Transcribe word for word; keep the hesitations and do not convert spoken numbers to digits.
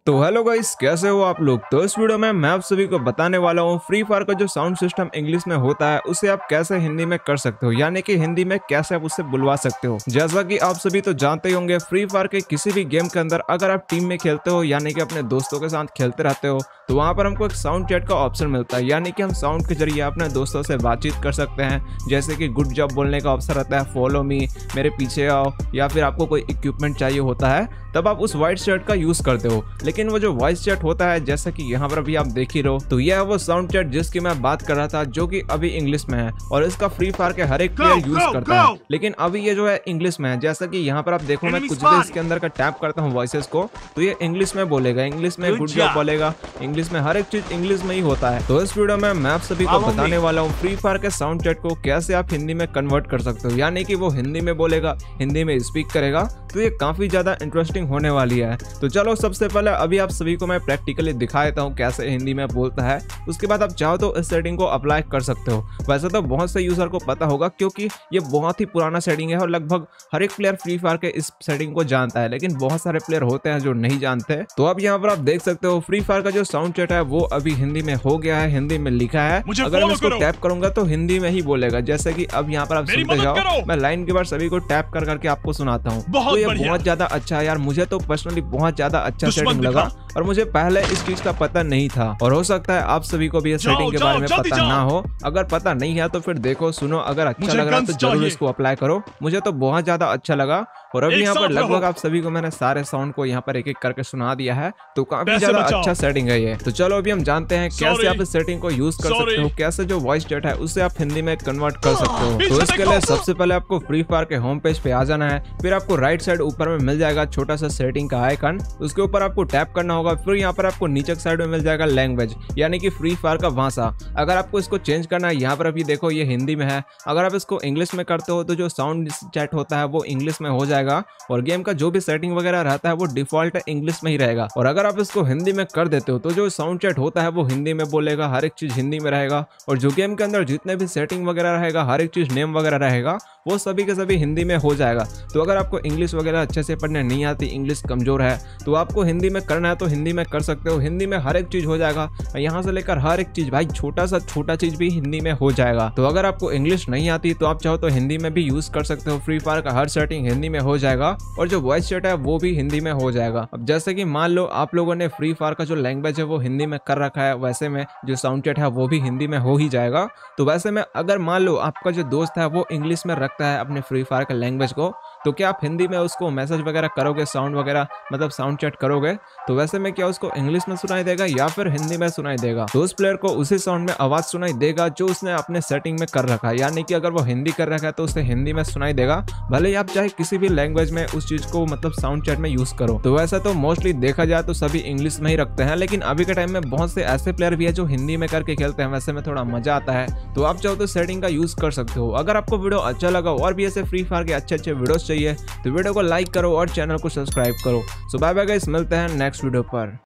तो hello guys, कैसे हो आप लोग। तो इस वीडियो में मैं आप सभी को बताने वाला हूँ फ्री फायर का जो साउंड सिस्टम इंग्लिश में होता है उसे आप कैसे हिंदी में कर सकते हो, यानी कि हिंदी में कैसे आप उसे बुलवा सकते हो। जैसा कि आप सभी तो जानते ही होंगे, फ्री फायर के किसी भी गेम के अंदर अगर आप टीम में खेलते हो यानी कि अपने दोस्तों के साथ खेलते रहते हो तो वहाँ पर हमको एक साउंड चैट का ऑप्शन मिलता है, यानी कि हम साउंड के जरिए अपने दोस्तों से बातचीत कर सकते हैं। जैसे कि गुड जॉब बोलने का ऑप्शन रहता है, फॉलो मी, मेरे पीछे आओ, या फिर आपको कोई इक्विपमेंट चाहिए होता है तब आप उस वॉइस चैट का यूज करते हो। लेकिन वो जो वॉइस चैट होता है, जैसा कि यहाँ पर अभी आप देख ही रहो, तो यह है वो साउंड चैट जिसकी मैं बात कर रहा था, जो कि अभी इंग्लिश में है और इसका फ्री फायर के हर एक प्लेयर यूज करता है। लेकिन अभी ये जो है इंग्लिश में है। जैसा कि यहाँ पर आप देखो, मैं कुछ भी इसके अंदर का टैप करता हूँ वॉइसेस को तो ये इंग्लिश में बोलेगा, इंग्लिश में गुड जॉब बोलेगा, इंग्लिश में हर एक चीज इंग्लिश में ही होता है। तो इस वीडियो में मैं आप सभी को बताने वाला हूँ फ्री फायर के साउंड चैट को कैसे आप हिंदी में कन्वर्ट कर सकते हो, यानी कि वो हिंदी में बोलेगा, हिंदी में स्पीक करेगा। तो ये काफी ज्यादा इंटरेस्टिंग होने वाली है। तो चलो सबसे पहले अभी आप सभी को मैं प्रैक्टिकली दिखा देता हूँ कैसे हिंदी में बोलता है। उसके बाद आप चाहो तो इस सेटिंग को अप्लाई कर सकते हो। वैसे तो बहुत से यूजर को पता होगा क्योंकि ये बहुत ही पुराना सेटिंग है और लगभग हर एक प्लेयर फ्री फायर के इस सेटिंग को जानता है, लेकिन बहुत सारे प्लेयर होते हैं जो नहीं जानते। तो अब यहाँ पर आप देख सकते हो फ्री फायर का जो साउंड चैट है वो अभी हिंदी में हो गया है, हिंदी में लिखा है। अगर मैं इसको टैप करूंगा तो हिंदी में ही बोलेगा। जैसे कि अब यहाँ पर आप सुनते जाओ, मैं लाइन के बाद सभी को टैप कर करके आपको सुनाता हूँ। तो ये बहुत ज्यादा अच्छा है यार, मुझे तो पर्सनली बहुत ज्यादा अच्छा सेटिंग लगा और मुझे पहले इस चीज का पता नहीं था और हो सकता है आप सभी को भी इस सेटिंग के बारे में पता ना हो। अगर पता नहीं है तो फिर देखो सुनो, अगर अच्छा लग रहा है तो जरूर इसको अप्लाई करो। मुझे तो बहुत ज्यादा अच्छा लगा और अभी यहाँ पर लगभग आप सभी को मैंने सारे साउंड को यहाँ पर एक एक करके सुना दिया है। तो काफी ज्यादा अच्छा सेटिंग है ये। तो चलो अभी हम जानते हैं कैसे आप इस सेटिंग को यूज कर सकते हो, कैसे जो वॉइस चैट है उसे आप हिंदी में कन्वर्ट कर सकते हो। तो इसके लिए सबसे पहले आपको फ्री फायर के होम पेज पे आ जाना है। फिर आपको राइट साइड ऊपर में मिल जाएगा छोटा सा सेटिंग का आइकन, उसके ऊपर आपको टैप करना होगा। फिर यहाँ पर आपको नीचे साइड में मिल जाएगा लैंग्वेज, यानी कि फ्री फायर का भाषा। अगर आपको इसको चेंज करना है, यहाँ पर अभी देखो ये हिंदी में है। अगर आप इसको इंग्लिश में करते हो तो जो साउंड चैट होता है वो इंग्लिश में हो जाएगा और गेम का जो भी सेटिंग वगैरह रहता है वो डिफॉल्ट इंग्लिश में ही रहेगा। और अगर आप इसको हिंदी में कर देते हो तो जो साउंड चैट होता है वो हिंदी में बोलेगा, हर एक चीज हिंदी में रहेगा और जो गेम के अंदर जितने भी सेटिंग वगैरह रहेगा, हर एक चीज नेम वगैरह रहेगा, वो सभी के सभी हिंदी में हो जाएगा। तो अगर आपको इंग्लिश वगैरह अच्छे से पढ़ने नहीं आती, इंग्लिश कमजोर है, तो आपको हिंदी में करना है तो हिंदी में कर सकते हो। हिंदी में हर एक चीज हो जाएगा, यहाँ से लेकर हर एक चीज, भाई छोटा सा छोटा चीज भी हिंदी में हो जाएगा। तो अगर आपको इंग्लिश नहीं आती तो आप चाहो तो हिंदी में भी यूज कर सकते हो। फ्री फायर का हर सेटिंग हिंदी में हो जाएगा और जो वॉइस चैट है वो भी हिंदी में हो जाएगा। अब जैसे कि मान लो आप लोगों ने फ्री फायर का जो लैंग्वेज है वो हिंदी में कर रखा है, वैसे में जो साउंड चैट है वो भी हिंदी में हो ही जाएगा। तो वैसे में अगर मान लो आपका जो दोस्त है वो इंग्लिश में रखता है अपने फ्री फायर का लैंग्वेज को, तो क्या आप हिंदी में उसको मैसेज वगैरह करोगे, साउंड वगैरह मतलब साउंड चैट करोगे, तो वैसे में क्या उसको इंग्लिश में सुनाई देगा या फिर हिंदी में सुनाई देगा? तो उस प्लेयर को उसी साउंड में आवाज सुनाई देगा जो उसने अपने सेटिंग में कर रखा है, यानी कि अगर वो हिंदी कर रखा है तो उसे हिंदी में सुनाई देगा, भले ही आप चाहे किसी भी लैंग्वेज में उस चीज को मतलब साउंड चैट में यूज करो। तो वैसे तो मोस्टली देखा जाए तो सभी इंग्लिश में ही रखते हैं, लेकिन अभी के टाइम में बहुत से ऐसे प्लेयर भी है जो हिंदी में करके खेलते हैं, वैसे में थोड़ा मजा आता है। तो आप चाहो तो सेटिंग का यूज कर सकते हो। अगर आपको वीडियो अच्छा लगा और भी ऐसे फ्री फायर के अच्छे अच्छे वीडियोस चाहिए तो वीडियो को लाइक करो और चैनल को सब्सक्राइब करो। सो बाय बाय गाइस, मिलते हैं नेक्स्ट वीडियो पर।